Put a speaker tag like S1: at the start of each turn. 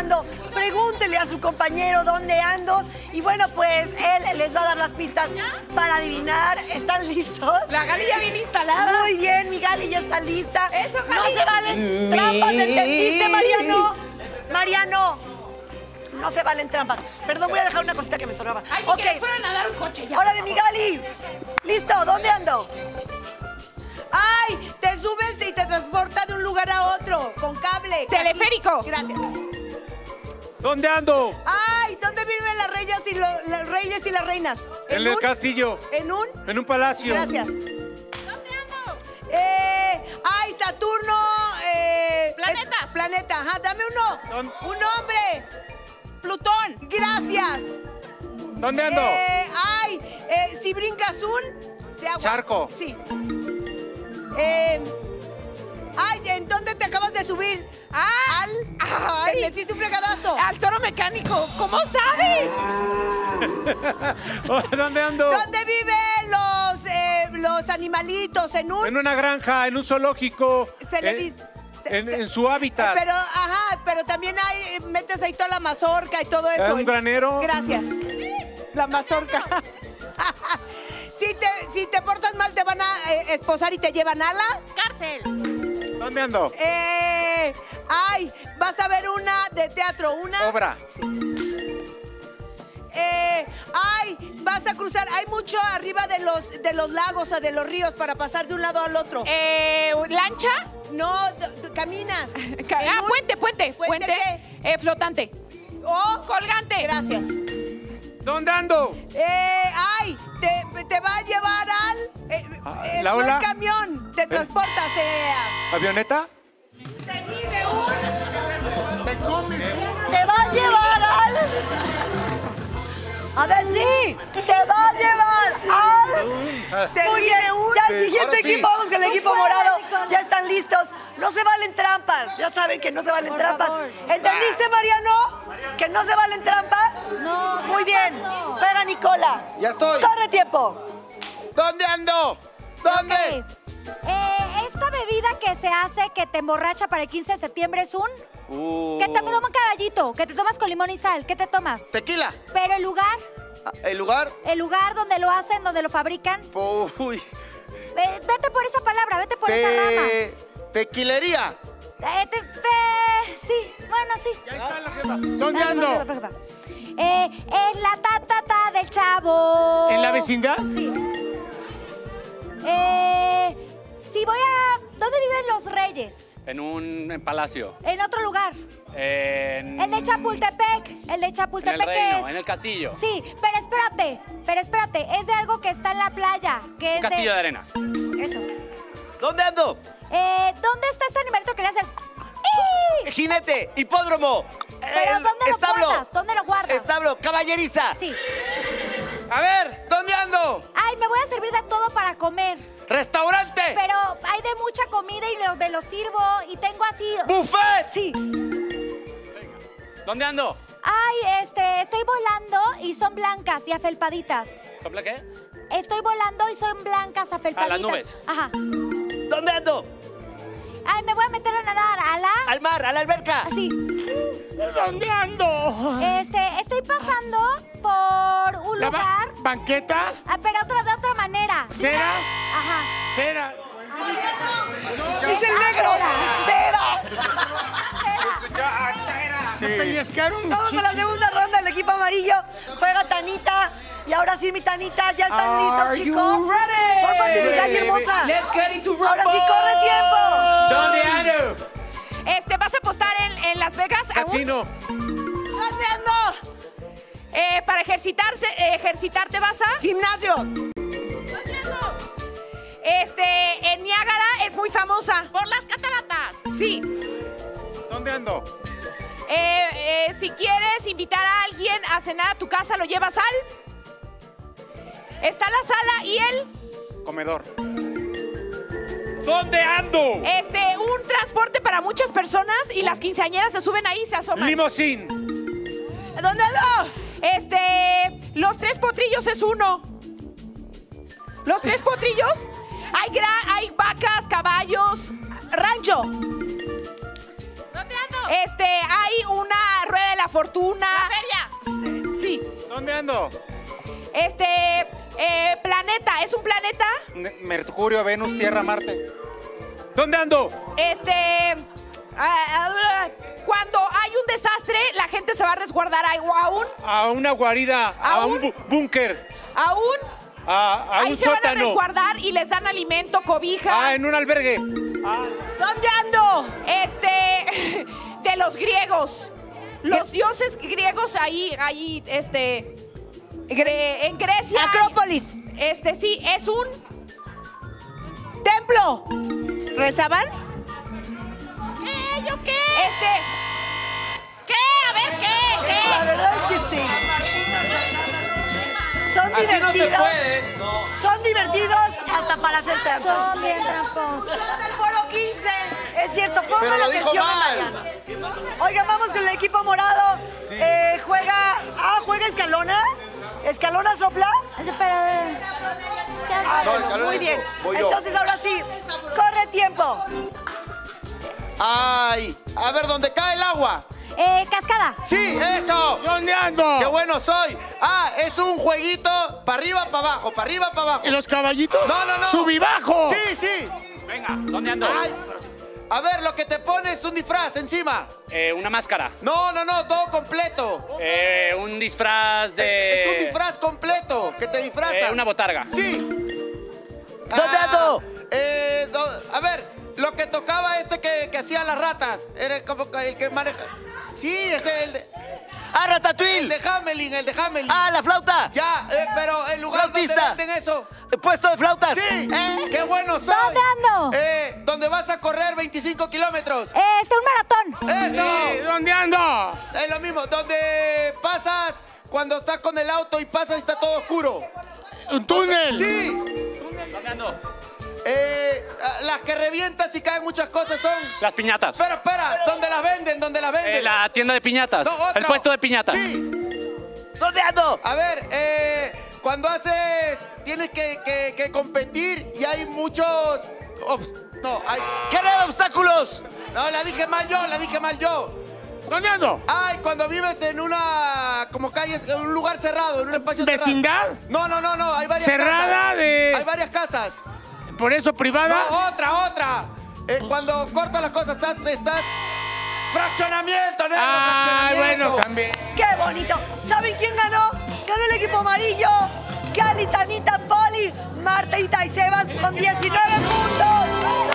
S1: ando? Pregúntele a su compañero dónde ando. Y bueno, pues él les va a dar las pistas para adivinar. ¿Están listos?
S2: La Gali ya viene instalada.
S1: Muy bien, mi Gali ya está lista.
S2: Eso, Gali.
S1: No se valen trampas, ¿entendiste, Mariano? Mariano, no se valen trampas. Perdón, voy a dejar una cosita que me estorbaba.
S2: Ay,
S1: Ok.
S2: que fueron a dar un coche ya.
S1: Órale, mi Gali. Listo, ¿dónde ando?
S3: ¡Ay! Te subes y te transporta de un lugar a otro con cable.
S2: Teleférico.
S3: Gracias.
S4: ¿Dónde ando?
S3: ¡Ay! ¿Dónde viven las reyes y los reyes y las reinas?
S4: En el castillo.
S3: ¿En un?
S4: En un palacio.
S3: Gracias.
S2: ¿Dónde ando?
S3: ¡Ay, Saturno!
S2: Planetas.
S3: Planeta, ajá, dame uno. Un nombre.
S2: Plutón.
S3: Gracias.
S4: ¿Dónde ando?
S3: Si brincas un... de agua.
S4: Charco.
S3: Sí. ¿En dónde te acabas de subir? Te metiste un fregadazo.
S2: Al toro mecánico. ¿Cómo sabes?
S4: ¿Dónde ando?
S3: ¿Dónde viven los animalitos? ¿En un...?
S4: En una granja, en un zoológico.
S3: Se le dice...
S4: En su hábitat.
S3: Pero también metes ahí toda la mazorca y todo eso.
S4: ¿En un granero?
S3: Gracias. La mazorca. Si te portas mal, te van a esposar y te llevan a la...
S2: Cárcel.
S4: ¿Dónde ando?
S3: Vas a ver una de teatro, una...
S4: Obra.
S3: Sí. Vas a cruzar. Hay mucho arriba de los lagos o de los ríos para pasar de un lado al otro.
S2: ¿Lancha?
S3: No, caminas.
S2: Puente.
S3: ¿Puente qué?
S2: Flotante. Colgante.
S3: Gracias.
S4: ¿Dónde ando?
S3: Te va a llevar al...
S4: ¿La
S3: no
S4: ola?
S3: es camión, te transportas.
S4: ¿Avioneta?
S3: Te mide un...
S1: Te va a llevar al... A ver, sí. Te va a llevar al... Muy bien. Ya el siguiente
S4: Ahora sí.
S1: equipo, vamos con el equipo morado. Ya están listos. No se valen trampas. Ya saben que no se valen trampas. ¿Entendiste, Mariano? ¿Que no se valen trampas?
S5: No.
S1: Muy bien. Pega, Nicola.
S4: Ya estoy.
S1: Corre tiempo.
S4: ¿Dónde ando? ¿Dónde?
S5: Esta bebida que se hace que te emborracha para el 15 de septiembre es un... Que te toma caballito, que te tomas con limón y sal. ¿Qué te tomas?
S6: Tequila.
S5: Pero el lugar...
S6: ¿El lugar?
S5: El lugar donde lo hacen, donde lo fabrican.
S6: Uy.
S5: Vete por esa palabra, vete por esa rama.
S6: Tequilería.
S5: Sí, bueno, sí.
S4: Ahí está la jefa. ¿Dónde ando?
S5: Es la ta del chavo.
S4: ¿En la vecindad?
S5: Sí. Si voy a... ¿Dónde viven los reyes?
S7: En un palacio.
S5: En otro lugar.
S7: En...
S5: El de Chapultepec. El de Chapultepec,
S7: En el reino,
S5: es...
S7: en el castillo.
S5: Sí, pero espérate. Es de algo que está en la playa. Que es
S7: Castillo de arena.
S5: Eso.
S6: ¿Dónde ando?
S5: ¿Dónde está este animalito que le hacen?
S6: Jinete, hipódromo.
S5: Pero ¿dónde lo
S6: establo.
S5: guardas? ¿Dónde lo guardas?
S6: Establo, caballeriza.
S5: Sí.
S6: A ver, ¿dónde ando?
S5: Ay, me voy a servir de todo para comer.
S6: Restaurante.
S5: Pero hay de mucha comida y me lo sirvo y tengo así...
S6: Buffet.
S5: Sí.
S7: ¿Dónde ando?
S5: Ay, estoy volando y son blancas y afelpaditas.
S7: ¿Sopla qué?
S5: Estoy volando y son blancas afelpaditas.
S7: las nubes.
S5: Ajá.
S6: ¿Dónde ando?
S5: Ay, me voy a meter a nadar.
S6: Al mar, a la alberca.
S5: Así.
S4: ¿Dónde ando?
S5: Estoy pasando por un lugar.
S4: ¿Banqueta?
S5: Pero de otra manera.
S4: ¿Cera?
S5: Ajá.
S4: ¿Cera?
S1: ¡Es el negro! ¡Cera!
S4: Sí. Pellizcaron
S1: Vamos con la segunda ronda. El equipo amarillo juega Tanita. Y ahora sí, mi Tanita, ya están listos, chicos. Por parte de mi Gali hermosa.
S2: Let's get into rumble.
S1: Ahora sí, corre tiempo.
S4: ¿Dónde ando?
S2: ¿Vas a apostar en Las Vegas?
S4: Casino.
S3: ¿Dónde ando?
S2: Para ejercitarte vas a...
S3: Gimnasio.
S2: En Niágara es muy famosa. Por las cataratas. Sí.
S4: ¿Dónde ando?
S2: Si quieres invitar a alguien a cenar a tu casa, ¿lo llevas al? Está la sala y el...
S4: Comedor. ¿Dónde ando?
S2: Un transporte para muchas personas y las quinceañeras se suben ahí y se asoman.
S4: Limosín.
S2: ¿Dónde ando? Los tres potrillos es uno. Los tres potrillos. Hay vacas, caballos, rancho. ¿Dónde ando? Hay una rueda
S3: fortuna.
S2: La feria.
S3: Sí.
S4: ¿Dónde ando?
S2: Planeta. ¿Es un planeta?
S4: Mercurio, Venus, Tierra, Marte.
S7: ¿Dónde ando?
S2: Cuando hay un desastre, la gente se va a resguardar aún.
S7: A una guarida, a un búnker,
S2: Aún.
S7: a
S2: Ahí
S7: un
S2: se van a
S7: sótano.
S2: resguardar y les dan alimento, cobija.
S7: En un albergue.
S2: ¿Dónde ando? De los griegos. Los dioses griegos ahí, en Grecia.
S3: Acrópolis.
S2: Sí, es un
S3: Templo. ¿Rezaban?
S2: ¿Qué? ¿Yo qué? ¿Qué? A ver, ¿qué?
S1: La verdad es que sí. Son
S6: Así no se
S1: divertidos.
S6: puede.
S1: Son divertidos hasta para hacer trampas.
S5: Son bien tramposos.
S3: El foro 15.
S1: Es cierto,
S6: Pero
S1: pongan
S6: lo dijo
S1: atención a
S6: mal.
S1: Mariano. Oigan, vamos con el equipo morado. ¿Juega Escalona? ¿Escalona sopla?
S5: Pero,
S1: Ah,
S6: No,
S1: bueno,
S6: Escalona
S1: muy
S6: dijo,
S1: bien.
S6: voy yo.
S1: Entonces, ahora sí, corre tiempo.
S6: Ay, a ver, ¿dónde cae el agua?
S5: cascada.
S6: Sí, eso.
S4: ¿Dónde ando?
S6: ¡Qué bueno soy! Ah, es un jueguito para arriba, para abajo, para arriba, para abajo.
S4: ¿En los caballitos?
S6: No, no, no.
S4: ¡Subibajo!
S6: Sí, sí.
S7: Venga, ¿dónde ando?
S6: Ay, pero sí. A ver, lo que te pones es un disfraz encima.
S7: Una máscara.
S6: No, no, no, todo completo.
S7: Un disfraz de...
S6: Es un disfraz completo, que te disfraza.
S7: Una botarga.
S6: Sí. ¿Dónde ando? A ver, lo que tocaba que hacía las ratas. Era como el que maneja. Sí, ese es el de...
S8: ¡Ah, Ratatouille!
S6: El de Hamelin, el de Hamelin.
S8: ¡Ah, la flauta!
S6: Ya, pero el lugar
S8: Flautista.
S6: donde venden eso.
S8: ¡Puesto de flautas!
S6: Sí, qué bueno soy.
S5: ¿Dónde ando?
S6: Donde vas a correr 25 kilómetros.
S5: Un maratón.
S6: ¡Eso!
S4: ¿Dónde ando?
S6: Es lo mismo, donde pasas cuando estás con el auto y pasas y está todo oscuro.
S4: ¿Un túnel?
S6: Sí.
S7: ¿Dónde ando?
S6: Las que revientas y caen muchas cosas son...
S7: Las piñatas.
S6: Espera, ¿dónde las venden? ¿Dónde las venden?
S7: La tienda de piñatas.
S6: No, otra.
S7: El puesto de piñatas.
S6: Sí.
S8: ¿Dónde ando?
S6: A ver, cuando haces... Tienes que competir y hay muchos...
S8: ¡Qué de obstáculos!
S6: No, la dije mal yo.
S4: ¿Dónde ando?
S6: Ay, cuando vives en una... como calles, en un lugar cerrado, en un espacio
S4: ¿Vecindad?
S6: cerrado. No, hay varias
S4: ¿Cerrada
S6: casas.
S4: de...?
S6: Hay varias casas.
S4: ¿Por eso privada?
S6: No, otra. Cuando cortas las cosas, estás... ¡Fraccionamiento, negro!
S4: Ay,
S6: ¡Fraccionamiento!
S4: bueno, también.
S1: ¡Qué bonito! ¿Saben quién ganó? Ganó el equipo amarillo. Gali, Tanita, Poli, Marta y Sebas con 19 puntos.